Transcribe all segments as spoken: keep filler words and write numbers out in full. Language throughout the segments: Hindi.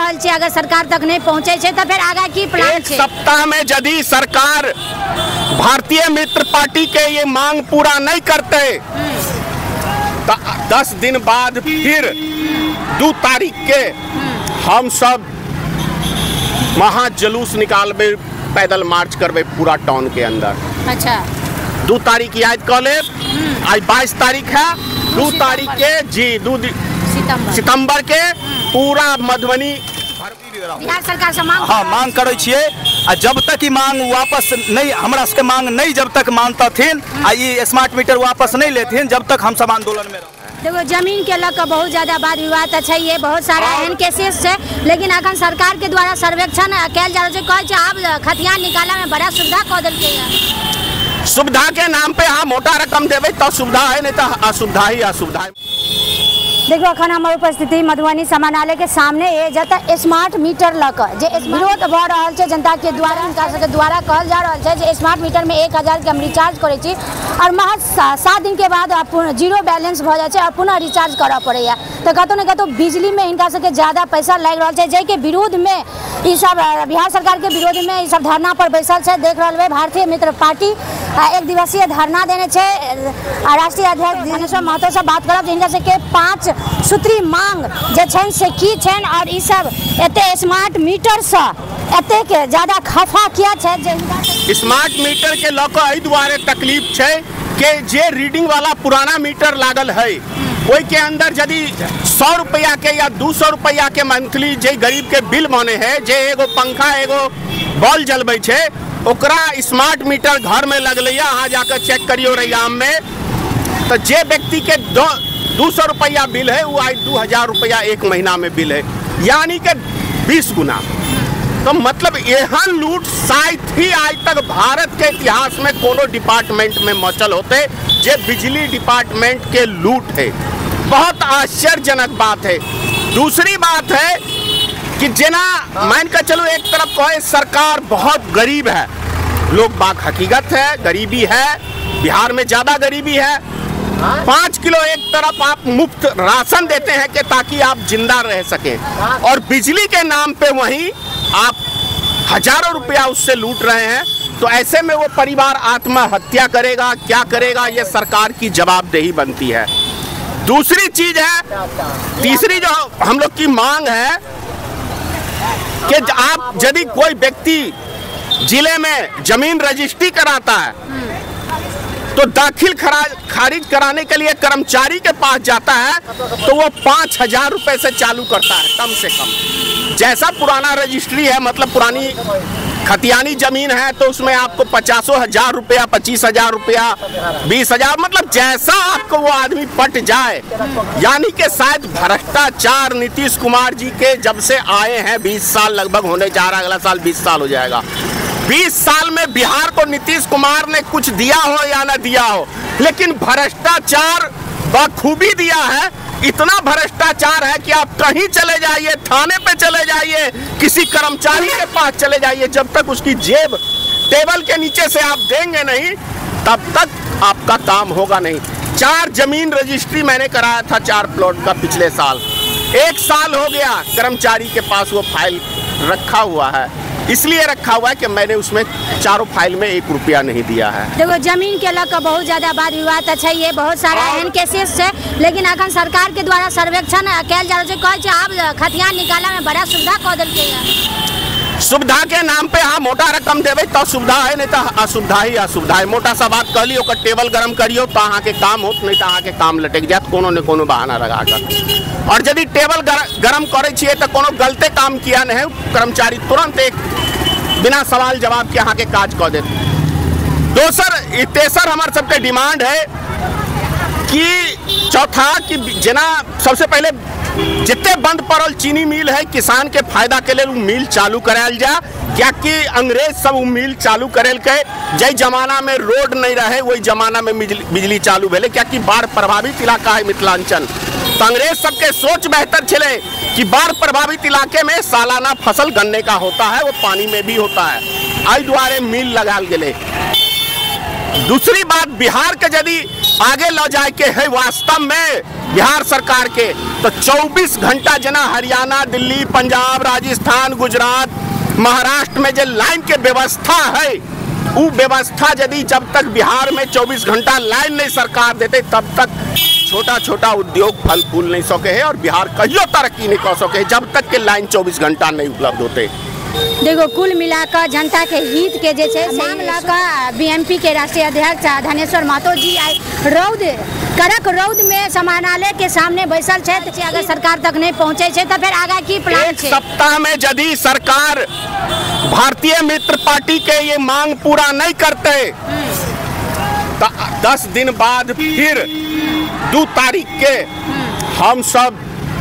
रहल छै, अगर सरकार तक नहीं पहुँचे छै तो फिर आगा की प्लान छै? एक सप्ताह में यदि सरकार भारतीय मित्र पार्टी के ये मांग पूरा नहीं करते तो दस दिन बाद फिर दो तारीख के हम सब महाजुलूस निकालबे, पैदल मार्च करबे पूरा टाउन के अंदर। अच्छा, दो तारीख याद कर ले, आज बाईस तारीख है, दो तारीख के जी दो सितंबर सितंबर के पूरा मधुबनी बिहार सरकार से मांग हाँ मांग करे छिए। आ जब तक ई मांग वापस नहीं, हमरा सबके मांग नहीं जब तक मानतथिन आ ई स्मार्ट मीटर वापस नहीं लेथिन, जब तक हम सब आंदोलन में रह। देखो, जमीन के लग बहुत ज्यादा वाद विवाद अच्छा ये बहुत सारा एहन केसेस है, लेकिन अखन सरकार के द्वारा सर्वेक्षण कैल जा रहा है, कहे छै आब खतियान निकाला में बड़ा सुविधा कऽ देलकै है। सुविधा के नाम पे हाँ मोटा रकम देवे तो सुविधा है, नहीं तो असुविधा ही असुविधा है। देखो, अखन हमार उपस्थिति मधुबनी समानालय के सामने है, जतऽ स्मार्ट मीटर लग जे विरोध भऽ रहल छै जनता के द्वारा, हिनका सबके द्वारा कहल जा रहल छै जे स्मार्ट मीटर में एक हजार के हम रिचार्ज करै छी और महज सात दिन के बाद जीरो बैलेंस भऽ जाइ छै और पुनः रिचार्ज करऽ पड़ैया। तो कतौ ने कतौ बिजली में हिनका सबके ज्यादा पैसा लागि रहल छै, जाहि के विरोध में ई सब बिहार सरकार के विरोध में ई सब धरना पर बैसल छै। देख रहल बे भारतीय मित्र पार्टी एक दिवसीय धरना देने छै। राष्ट्रीय अध्यक्ष दिनेश्वर महतो से बात करब, हिनका सबके पाँच सूत्री मांग जे छन से की छन और ई सब एते स्मार्ट मीटर से एते के ज्यादा खफा किया छै जे स्मार्ट मीटर के लऽ कऽ एहि दुआरे तकलीफ छै कि जे रीडिंग वाला पुराना मीटर लागल है ओहि के अंदर यदि सौ रुपया के या दू सौ रुपया के मंथली जे गरीब के बिल बने है, जे एगो पंखा एगो बॉल जलबै छै, ओकरा स्मार्ट मीटर घर में लगलै, अहाँ जाकर चेक करियो रैयाम में, तो जे व्यक्ति के दो दो सौ रुपया बिल है वो आज दो हजार रुपया एक महीना में बिल है, यानी कि बीस गुना। तो मतलब एहन लूट शायद ही आज तक भारत के इतिहास में कोनो डिपार्टमेंट में मचल होते जे बिजली डिपार्टमेंट के लूट है। बहुत आश्चर्यजनक बात है। दूसरी बात है कि जना मान कर चलो, एक तरफ कहे सरकार बहुत गरीब है, लोग बात हकीकत है, गरीबी है, बिहार में ज्यादा गरीबी है। पाँच किलो एक तरफ आप मुफ्त राशन देते हैं कि ताकि आप जिंदा रह सकें, और बिजली के नाम पे वहीं आप हजारों रुपया उससे लूट रहे हैं। तो ऐसे में वो परिवार आत्महत्या करेगा, क्या करेगा, ये सरकार की जवाबदेही बनती है। दूसरी चीज है, तीसरी जो हम लोग की मांग है कि आप यदि कोई व्यक्ति जिले में जमीन रजिस्ट्री कराता है तो दाखिल खारिज कराने के लिए कर्मचारी के पास जाता है तो वो पाँच हजार रुपये से चालू करता है कम से कम। जैसा पुराना रजिस्ट्री है, मतलब पुरानी खतियानी जमीन है, तो उसमें आपको पचासों हजार रुपया, पच्चीस हजार रुपया, बीस हजार, मतलब जैसा आपको वो आदमी पट जाए। यानी कि शायद भ्रष्टाचार नीतीश कुमार जी के जब से आए हैं बीस साल लगभग होने जा रहा है, अगला साल बीस साल हो जाएगा। बीस साल में बिहार को नीतीश कुमार ने कुछ दिया हो या ना दिया हो, लेकिन भ्रष्टाचार बखूबी दिया है। इतना भ्रष्टाचार है कि आप कहीं चले जाइए, थाने पे चले जाइए, किसी कर्मचारी के पास चले जाइए, जब तक उसकी जेब टेबल के नीचे से आप देंगे नहीं तब तक आपका काम होगा नहीं। चार जमीन रजिस्ट्री मैंने कराया था, चार प्लॉट का पिछले साल, एक साल हो गया कर्मचारी के पास वो फाइल रखा हुआ है। इसलिए रखा हुआ है कि मैंने उसमें चारों फाइल में एक रुपया नहीं दिया है। देखो, जमीन के लग बहुत ज्यादा वाद विवाद अच्छा ये बहुत सारा एहन केसेस है, लेकिन अखन सरकार के द्वारा सर्वेक्षण कैल जा रहा है, कहे छै आब खतियान निकाला में बड़ा सुविधा कऽ देलकै है। सुविधा के नाम पे हाँ मोटा रकम देवे तो सुविधा है, नहीं तो असुविधा ही असुविधा है। मोटा सा बात कहली, ओकर टेबल गरम करियो तो अहाँ के काम होत, नहीं तो अहाँ के काम लटक जात कोनो ने कोनो बहाना लगा कर। और यदि टेबल गरम करे छिए तो कोनो गलते काम किया नहीं, कर्मचारी तुरंत एक बिना सवाल जवाब के अहाँ के काज कऽ देते। दोसर तेसर हमार सबके डिमांड है कि चौथा कि जना सबसे पहले जितने बंद पड़ल चीनी मिल है, किसान के फायदा के लिए मिल चालू करायल जा, क्या कि अंग्रेज सब मिल चालू करेल के, जय जमाना में रोड नहीं रहे वही जमाना में बिजली चालू भेले, क्या कि बाढ़ प्रभावित इलाका है मिथिलांचल। तो अंग्रेज सबके सोच बेहतर चले कि बाढ़ प्रभावित इलाके में सालाना फसल गन्ने का होता है, वो पानी में भी होता है, आई द्वारे मिल लगाल गए। दूसरी बात, बिहार के यदि आगे ल जाए के है वास्तव में बिहार सरकार के, तो चौबीस घंटा जना हरियाणा, दिल्ली, पंजाब, राजस्थान, गुजरात, महाराष्ट्र में जो लाइन के व्यवस्था है, वो व्यवस्था यदि जब तक बिहार में चौबीस घंटा लाइन नहीं सरकार देते तब तक छोटा छोटा उद्योग फल फूल नहीं सके है और बिहार कहियो तरक्की नहीं कर सके जब तक के लाइन चौबीस घंटा नहीं उपलब्ध होते। देखो कुल मिलाकर जनता के हित के जे छे मांग लकर बीएमपी के राष्ट्रीय अध्यक्ष धनेश्वर महतो जी आई रौद कड़क रौद में समानालय के सामने बैसल छे, अगर सरकार तक नहीं पहुंचे छे तो फिर आगे की प्लान एक छे? सप्ताह में यदि सरकार भारतीय मित्र पार्टी के ये मांग पूरा नहीं करते तो दस दिन बाद फिर दो तारीख के हम सब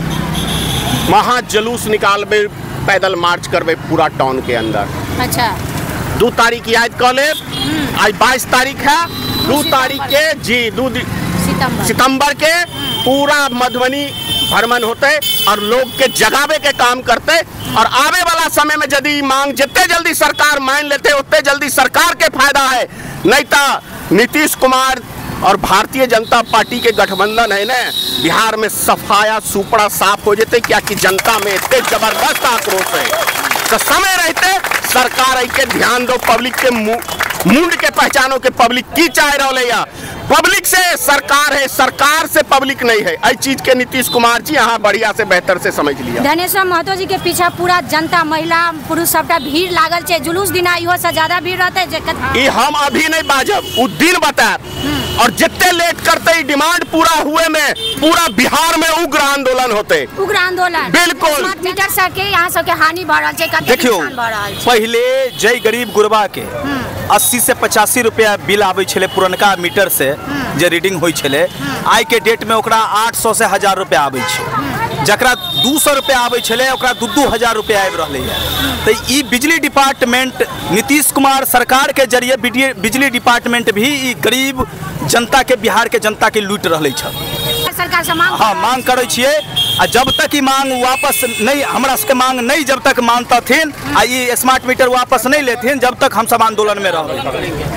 महाजुलूस निकालबे, पैदल मार्च करबे पूरा टाउन के अंदर। अच्छा, दो तारीख याद कर ले, आज बाईस तारीख है, दो तारीख के जी दो सितंबर सितंबर के पूरा मधुबनी भ्रमण होते और लोग के जगावे के काम करते और आने वाला समय में यदि मांग जितने जल्दी सरकार मान लेते उतने जल्दी सरकार के फायदा है, नहीं तो नीतीश कुमार और भारतीय जनता पार्टी के गठबंधन है ना, बिहार में सफाया सुपड़ा साफ हो जाते, क्या कि जनता में इतने जबरदस्त आक्रोश है। तो समय रहते सरकार के ध्यान दो, पब्लिक के मुंड के पहचानो के पब्लिक की चाह रहे या पब्लिक से सरकार है, सरकार से पब्लिक नहीं है। इस चीज के नीतीश कुमार जी यहाँ बढ़िया से बेहतर से समझ लिया। धनेश्वर महतो जी के पीछे पूरा जनता, महिला पुरुष सबका भीड़ लागल छे, जुलूस दिन इहो से ज्यादा भीड़ रहते। ये हम अभी नहीं बाजब, उ दिन बता और जितने लेट करते डिमांड पूरा हुए में पूरा बिहार में उग्र आंदोलन होते। उग्र आंदोलन बिल्कुल मीटर सबके यहाँ सबके हानि बढ़ रहा है। देखियो पहले जय गरीब गुरबा के अस्सी से पचासी रुपया बिल आवे छले पुरनका मीटर से जे रीडिंग होई छले, आई के डेट में ओकरा आठ सौ से हजार रुपया आवे छे, जकरा दू सौ रुपया आवे छले ओकरा दू दू हजार रुपया आबि रहले है। तो ई बिजली डिपार्टमेंट नीतीश कुमार सरकार के जरिए बिजली डिपार्टमेंट भी ई गरीब जनता के, बिहार के जनता के लूट रहले छ। सरकार से मांग हाँ मांग करे छिए, आ जब तक ई मांग वापस नहीं, हमरा सबके मांग नहीं जब तक मानतथिन आ ई स्मार्ट मीटर वापस नहीं लेथिन जब तक हम सब आंदोलन में रहबै।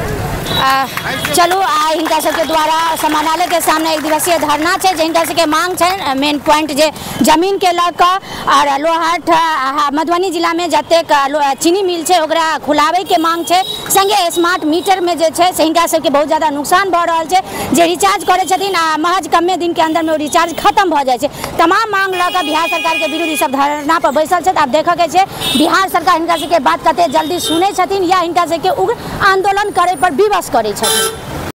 चलो आ हिनका सबके द्वारा समानालय के सामने एक दिवसीय धरना है, जिनका सबके मांग है मेन पॉइंट जे जमीन के लऽ कऽ और लोहाट मधुबनी जिला में जतेक चीनी मिल है ओकरा खुलावे के मांग है, संगे स्मार्ट मीटर में जे है से हिनका सबके बहुत ज्यादा नुकसान भऽ रहल है, जे रिचार्ज करे छथिन आ महज कमे दिन के अंदर में रिचार्ज खत्म भऽ जाए छै। तमाम मांग लऽ कऽ बिहार सरकार के विरुद्ध सब धरना पर बैसल छै। आब देखऽ के छै बिहार सरकार हिनका सबके बात कते जल्दी सुनै छथिन या हिनका सबके उग्र आंदोलन करे पर विवश करे छथिन।